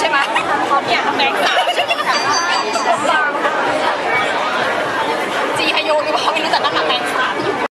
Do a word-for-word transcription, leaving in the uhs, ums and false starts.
ช่ไหมเนี่ยแบงค์สาม